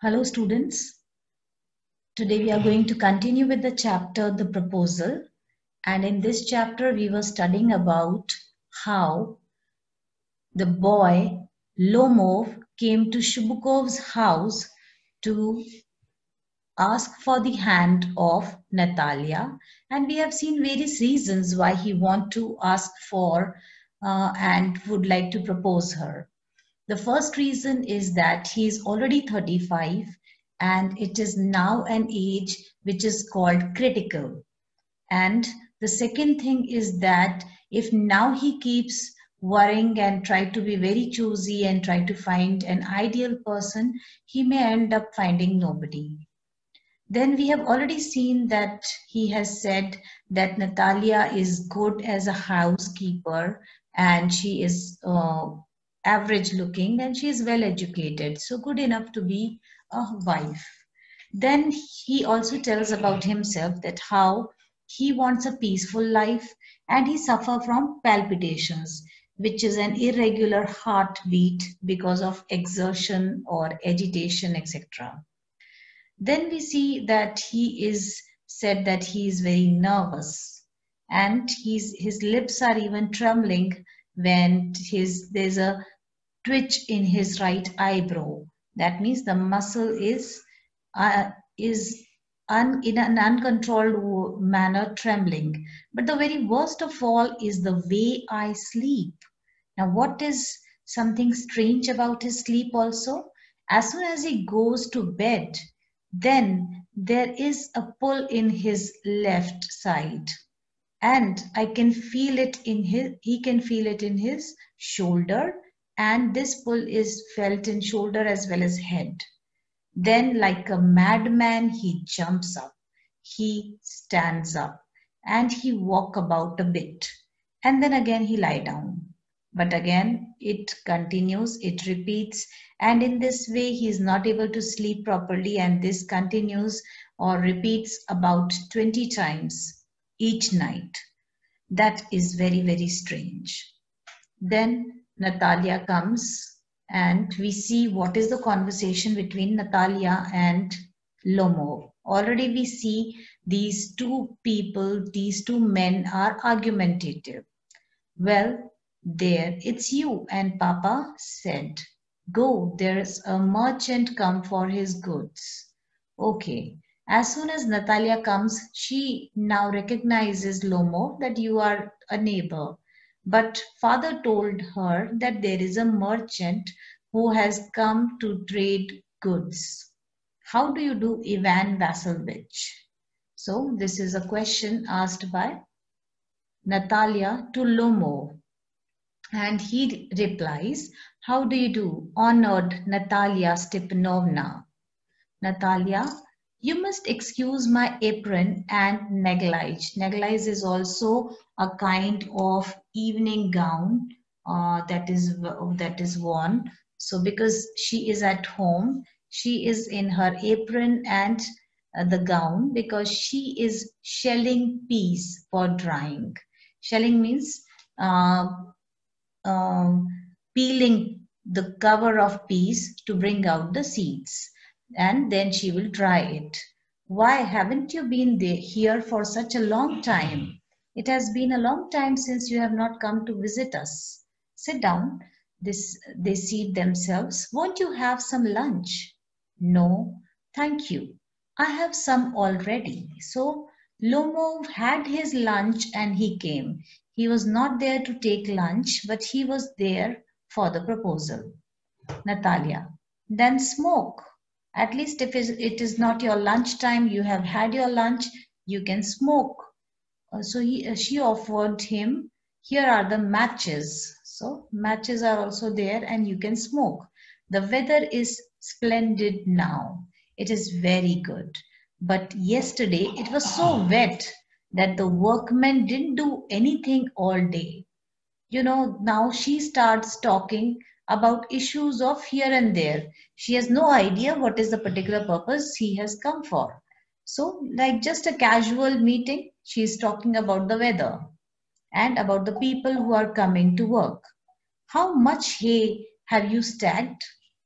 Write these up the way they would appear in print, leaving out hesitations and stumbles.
Hello students, today we are going to continue with the chapter The Proposal, and in this chapter we were studying about how the boy Lomov came to Shubukov's house to ask for the hand of Natalia, and we have seen various reasons why he want to ask for and would like to propose her. The first reason is that he is already 35 and it is now an age which is called critical. And the second thing is that if now he keeps worrying and try to be very choosy and try to find an ideal person, he may end up finding nobody. Then we have already seen that he has said that Natalia is good as a housekeeper and she is average looking and she is well educated, so good enough to be a wife. Then he also tells about himself that how he wants a peaceful life and he suffer from palpitations, which is an irregular heartbeat because of exertion or agitation, etc. Then we see that he is said that he is very nervous and his lips are even trembling when there's a twitch in his right eyebrow. That means the muscle is in an uncontrolled manner trembling. But the very worst of all is the way I sleep. Now, what is something strange about his sleep also? As soon as he goes to bed, then there is a pull in his left side. And I can feel it he can feel it in his shoulder, and this pull is felt in shoulder as well as head. Then like a madman, he jumps up, he stands up, and he walk about a bit. And then again he lie down. But again, it continues, it repeats, and in this way he is not able to sleep properly, and this continues or repeats about 20 times each night. That is very, very strange. Then Natalia comes and we see what is the conversation between Natalia and Lomov. Already we see these two people, these two men are argumentative. Well, there, it's you, and Papa said, go, there's a merchant come for his goods. Okay. As soon as Natalia comes, she now recognizes Lomov that you are a neighbor. But father told her that there is a merchant who has come to trade goods. How do you do, Ivan Vassilevich? So this is a question asked by Natalia to Lomov. And he replies, how do you do, honored Natalia Stepanovna? Natalia, you must excuse my apron and negligee. Negligee is also a kind of evening gown that is worn. So because she is at home, she is in her apron and the gown because she is shelling peas for drying. Shelling means peeling the cover of peas to bring out the seeds, and then she will dry it. Why haven't you been here for such a long time? It has been a long time since you have not come to visit us. Sit down. They seat themselves. Won't you have some lunch? No, thank you. I have some already. So Lomov had his lunch and he came. He was not there to take lunch, but he was there for the proposal. Natalia, then smoke. At least if it is not your lunch time, you have had your lunch, you can smoke. So she offered him, here are the matches. So matches are also there and you can smoke. The weather is splendid now. It is very good. But yesterday it was so wet that the workmen didn't do anything all day. You know, now she starts talking about issues of here and there. She has no idea what is the particular purpose he has come for. So, like just a casual meeting, she is talking about the weather and about the people who are coming to work. How much hay have you stacked?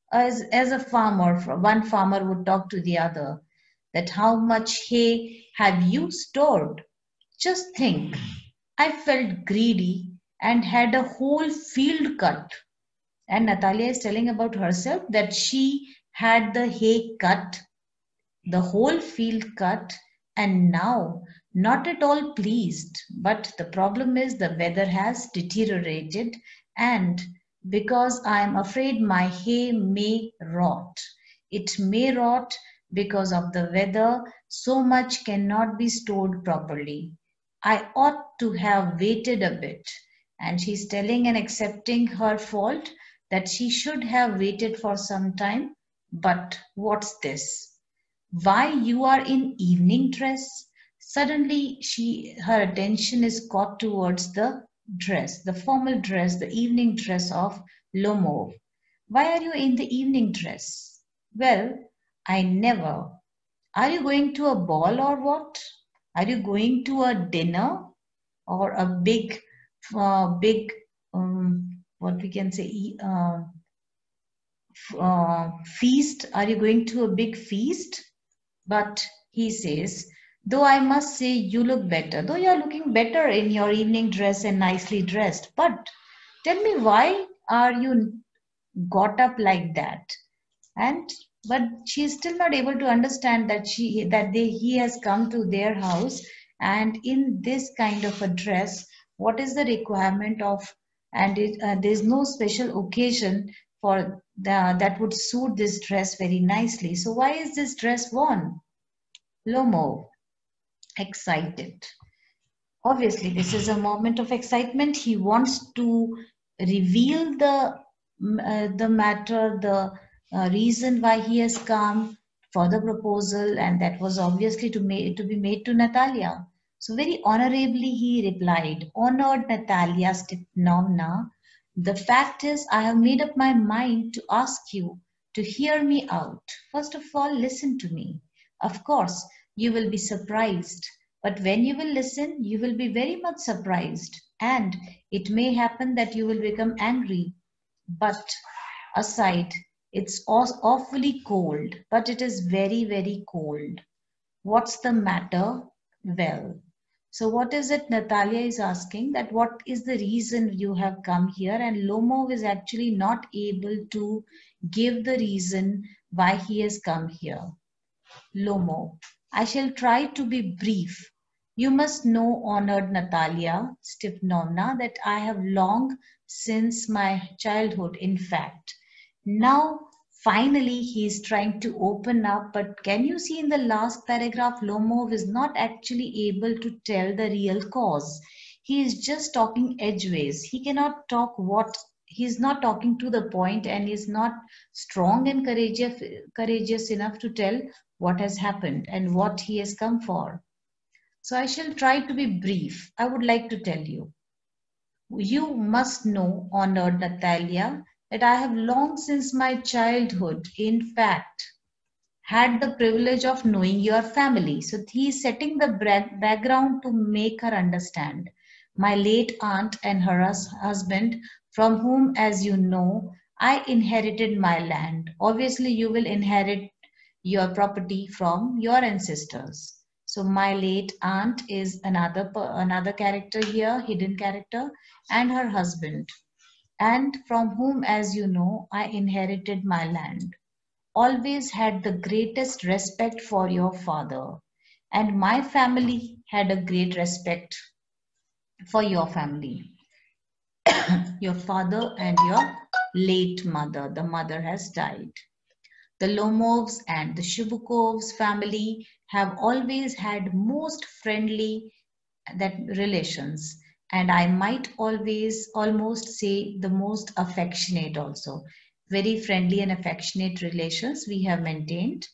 as a farmer, one farmer would talk to the other that how much hay have you stored? Just think, I felt greedy and had a whole field cut. And Natalia is telling about herself that she had the hay cut, the whole field cut, and now not at all pleased. But the problem is the weather has deteriorated, and because I am afraid my hay may rot. It may rot because of the weather, so much cannot be stored properly. I ought to have waited a bit. And she's telling and accepting her fault that she should have waited for some time. But what's this? Why you are in evening dress? Suddenly her attention is caught towards the dress, the formal dress, the evening dress of Lomov. Why are you in the evening dress? Well, I never. Are you going to a ball or what? Are you going to a dinner or a big, what we can say, feast? Are you going to a big feast? But he says, though I must say you look better, though you're looking better in your evening dress and nicely dressed. But tell me, why are you got up like that? And but she is still not able to understand that he has come to their house, and in this kind of a dress, what is the requirement of, and there's no special occasion for that would suit this dress very nicely. So why is this dress worn? Lomo, excited. Obviously, this is a moment of excitement. He wants to reveal the matter, the reason why he has come for the proposal, and that was obviously to be made to Natalia. So very honorably he replied, "Honored Natalia Stepanovna, the fact is I have made up my mind to ask you to hear me out. First of all, listen to me. Of course, you will be surprised, but when you will listen, you will be very much surprised, and it may happen that you will become angry. But aside, it's awfully cold, but it is very, very cold. What's the matter? Well, so what is it Natalia is asking, that what is the reason you have come here? And Lomov is actually not able to give the reason why he has come here. Lomo, I shall try to be brief. You must know, honored Natalia Stepanovna, that I have long since my childhood, in fact. Now, finally, he is trying to open up, but can you see in the last paragraph, Lomov is not actually able to tell the real cause. He is just talking edgeways. He cannot talk what he is not talking to the point, and is not strong and courageous enough to tell what has happened and what he has come for. So I shall try to be brief. I would like to tell you. You must know, honored Natalia, that I have long since my childhood, in fact, had the privilege of knowing your family. So he is setting the background to make her understand. My late aunt and her husband, from whom, as you know, I inherited my land. Obviously, you will inherit your property from your ancestors. So my late aunt is another character here, hidden character, and her husband, and from whom, as you know, I inherited my land. Always had the greatest respect for your father, and my family had a great respect for your family, your father and your late mother. The mother has died. The Lomovs and the Shubukovs family have always had most friendly that relations, and I might always almost say the most affectionate also. Very friendly and affectionate relations we have maintained.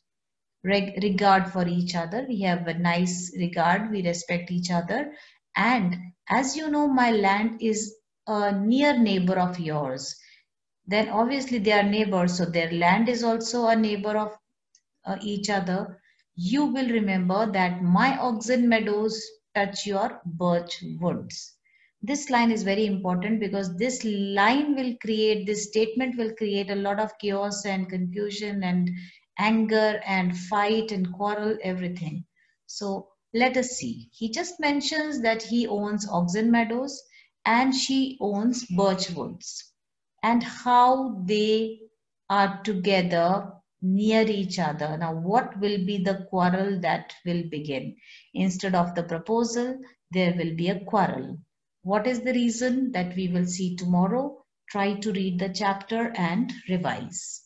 Regard for each other. We have a nice regard. We respect each other. And as you know, my land is a near neighbor of yours. Then obviously they are neighbors, so their land is also a neighbor of each other. You will remember that my oxen meadows touch your birch woods. This line is very important because this line will create, this statement will create a lot of chaos and confusion and anger and fight and quarrel, everything. So let us see. He just mentions that he owns Oxen Meadows and she owns Birchwoods, and how they are together near each other. Now, what will be the quarrel that will begin? Instead of the proposal, there will be a quarrel. What is the reason? That we will see tomorrow. Try to read the chapter and revise.